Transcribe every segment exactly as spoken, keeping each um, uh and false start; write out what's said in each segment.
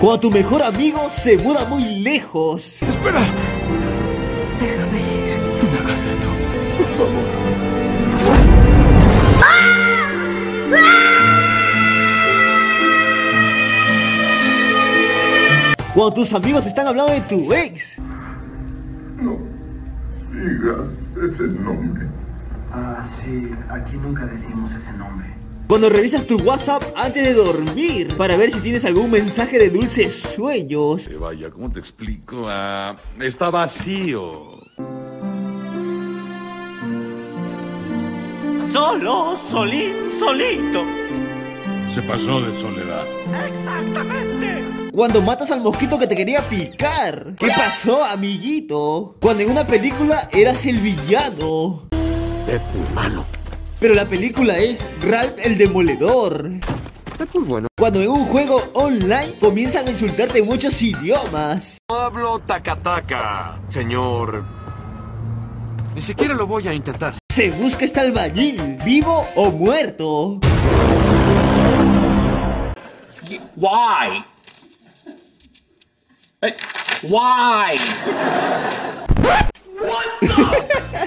Cuando tu mejor amigo se muda muy lejos. ¡Espera! Déjame ir. No me hagas esto, por favor. Cuando tus amigos están hablando de tu ex. No digas ese nombre. Ah, sí, aquí nunca decimos ese nombre. Cuando revisas tu WhatsApp antes de dormir para ver si tienes algún mensaje de dulces sueños. Eh, vaya, ¿cómo te explico? Ah, está vacío. Solo, solín, solito. Se pasó de soledad. Exactamente. Cuando matas al mosquito que te quería picar. ¿Qué pasó, amiguito? Cuando en una película eras el villano. De tu mano. Pero la película es Ralph el Demoledor. Es muy bueno. Cuando en un juego online comienzan a insultarte en muchos idiomas. No hablo taca-taca, señor. Ni siquiera lo voy a intentar. Se busca este albañil, vivo o muerto. Why? Hey, why? What the?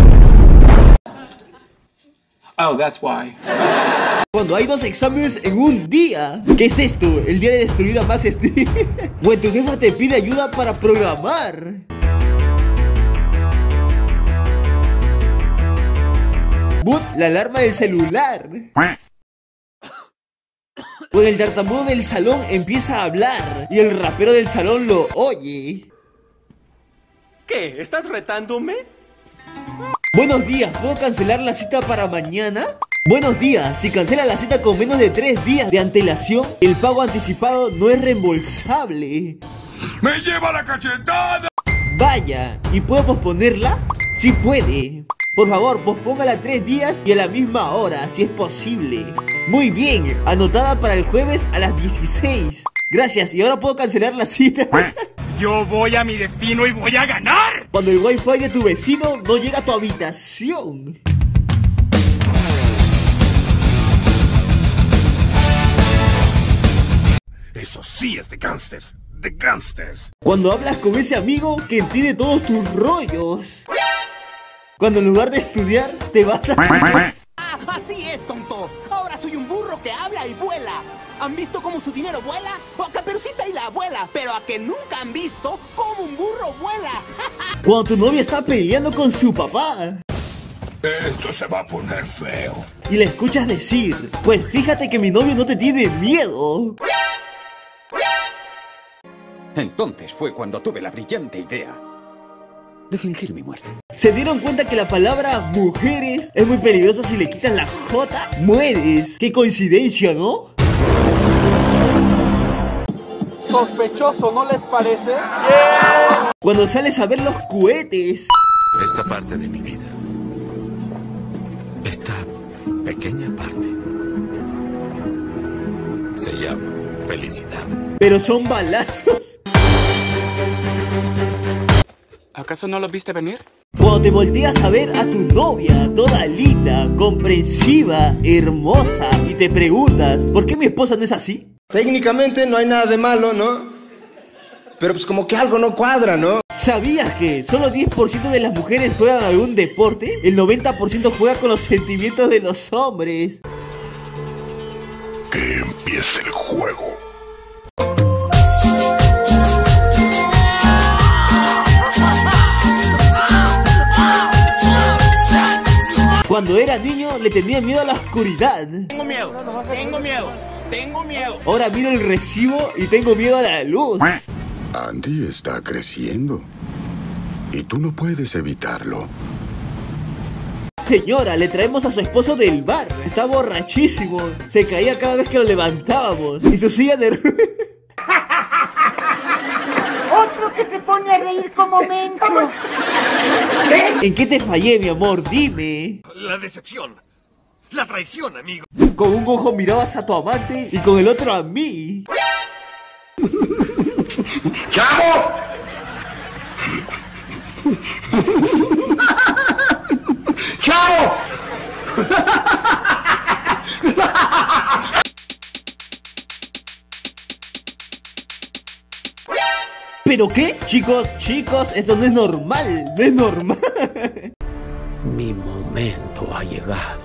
Oh, that's why. Cuando hay dos exámenes en un día. ¿Qué es esto? ¿El día de destruir a Max Steel? Cuando tu jefa te pide ayuda para programar. Boot, la alarma del celular. Cuando el tartamudo del salón empieza a hablar y el rapero del salón lo oye. ¿Qué? ¿Estás retándome? Buenos días, ¿puedo cancelar la cita para mañana? Buenos días, si cancela la cita con menos de tres días de antelación, el pago anticipado no es reembolsable. ¡Me lleva la cachetada! Vaya, ¿y puedo posponerla? Sí puede. Por favor, pospóngala tres días y a la misma hora, si es posible. Muy bien, anotada para el jueves a las dieciséis. Gracias, y ahora puedo cancelar la cita. Yo voy a mi destino y voy a ganar. Cuando el wifi de tu vecino no llega a tu habitación. Eso sí es de gangsters. De gangsters. Cuando hablas con ese amigo que entiende todos tus rollos. Cuando en lugar de estudiar te vas a... Ah, así es, tonto. Ahora soy un burro que habla y vuela. ¿Han visto cómo su dinero vuela? O a Caperucita y la abuela. Pero a que nunca han visto cómo un burro vuela. Cuando tu novia está peleando con su papá. Esto se va a poner feo. Y le escuchas decir, pues fíjate que mi novio no te tiene miedo. Entonces fue cuando tuve la brillante idea de fingir mi muerte. ¿Se dieron cuenta que la palabra mujeres es muy peligrosa si le quitas la J? ¡Mueres! ¡Qué coincidencia!, ¿no? Sospechoso, ¿no les parece? Yeah. Cuando sales a ver los cohetes. Esta parte de mi vida. Esta pequeña parte. Se llama felicidad. Pero son balazos. ¿Acaso no lo viste venir? Cuando te volteas a ver a tu novia, toda linda, comprensiva, hermosa, y te preguntas, ¿por qué mi esposa no es así? Técnicamente no hay nada de malo, ¿no? Pero pues como que algo no cuadra, ¿no? ¿Sabías que solo diez por ciento de las mujeres juegan algún deporte? El noventa por ciento juega con los sentimientos de los hombres. Que empiece el juego. Cuando era niño le tenía miedo a la oscuridad. Tengo miedo, tengo miedo, tengo miedo. Ahora miro el recibo y tengo miedo a la luz. Andy está creciendo y tú no puedes evitarlo. Señora, le traemos a su esposo del bar. Está borrachísimo. Se caía cada vez que lo levantábamos. Y su silla de... Otro que se pone a reír como menso. ¿En qué te fallé, mi amor? Dime. La decepción. La traición, amigo. Con un ojo mirabas a tu amante y con el otro a mí. ¡Chavo! ¡Chao! ¿Pero qué? Chicos, chicos, esto no es normal, no es normal. Mi momento ha llegado.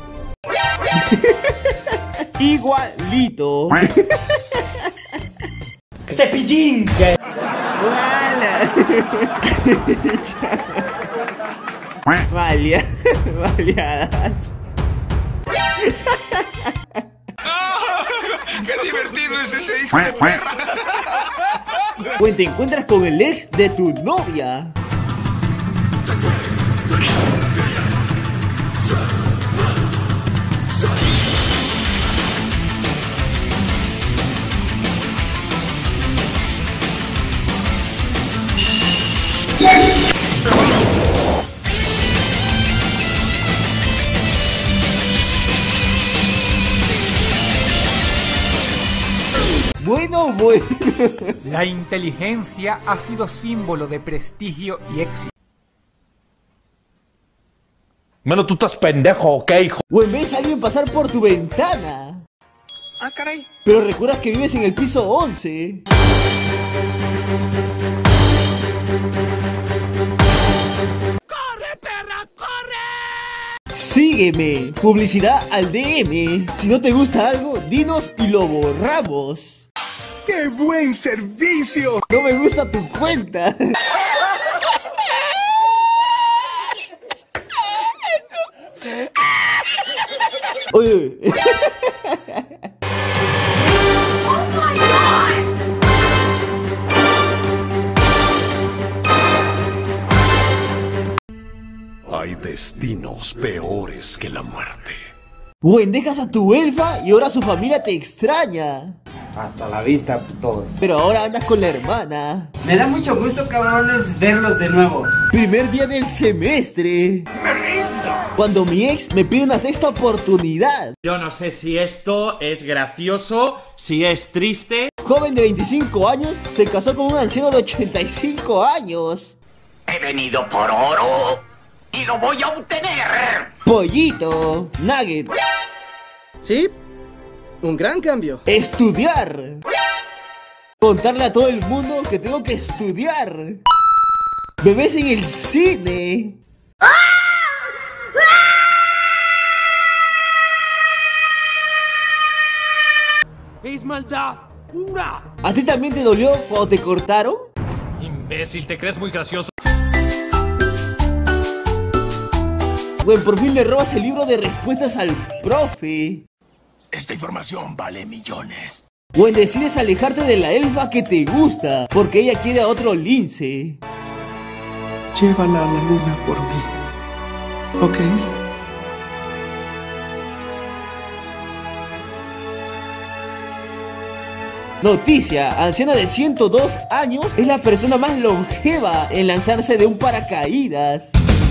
Igualito. ¡Cepillín! Valia, valiadas. ¡Qué divertido es ese hijo de perra! Pues te encuentras con el ex de tu novia. Bueno, bueno. La inteligencia ha sido símbolo de prestigio y éxito. Bueno, tú estás pendejo, ¿ok, hijo? O en vez de alguien pasar por tu ventana. Ah, caray. Pero recuerdas que vives en el piso once. ¡Corre, perra, corre! Sígueme. Publicidad al D M. Si no te gusta algo, dinos y lo borramos. ¡Qué buen servicio! No me gusta tu cuenta. Oye. ¡Oh, my God! Hay destinos peores que la muerte. Buen, dejas a tu elfa y ahora su familia te extraña. Hasta la vista, todos. Pero ahora andas con la hermana. Me da mucho gusto, cabrones, verlos de nuevo. Primer día del semestre. ¡Me rindo! Cuando mi ex me pide una sexta oportunidad. Yo no sé si esto es gracioso, si es triste. Joven de veinticinco años se casó con un anciano de ochenta y cinco años. He venido por oro y lo voy a obtener. Pollito. Nugget. Sí, un gran cambio. Estudiar. Contarle a todo el mundo que tengo que estudiar. Bebés en el cine. ¡Es maldad pura! ¿A ti también te dolió cuando te cortaron? Imbécil, ¿te crees muy gracioso? Bueno, por fin le robas el libro de respuestas al profe. Esta información vale millones. Bueno, decides alejarte de la elfa que te gusta, porque ella quiere a otro lince. Llévala a la luna por mí, ¿ok? Noticia, anciana de ciento dos años es la persona más longeva en lanzarse de un paracaídas.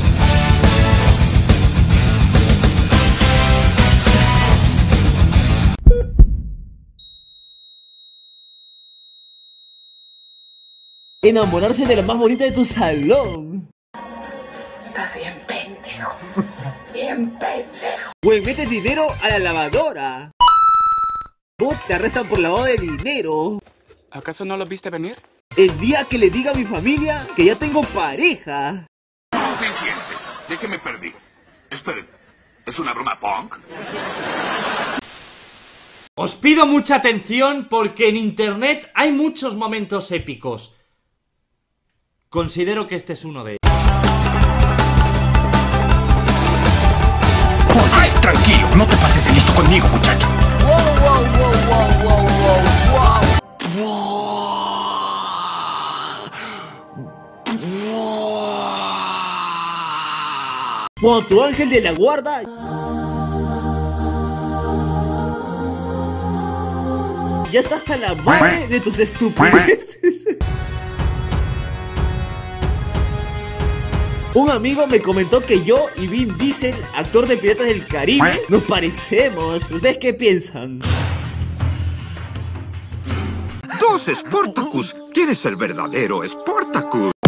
Enamorarse de la más bonita de tu salón. Estás bien pendejo. Bien pendejo. Güey, mete dinero a la lavadora. Vos te arrestan por lavado de dinero. ¿Acaso no lo viste venir? El día que le diga a mi familia que ya tengo pareja. Suficiente. ¿De qué me perdí? Esperen, ¿es una broma punk? Os pido mucha atención porque en internet hay muchos momentos épicos. Considero que este es uno de ellos. Ay, tranquilo, no te pases de listo conmigo, muchacho. Wow, wow, wow, wow, wow, wow, wow. Cuando tu ángel de la guarda ya está hasta la madre de tus estupideces. Un amigo me comentó que yo y Vin Diesel, actor de Piratas del Caribe, nos parecemos. ¿Ustedes qué piensan? Dos Sportacus. ¿Quién es el verdadero Sportacus?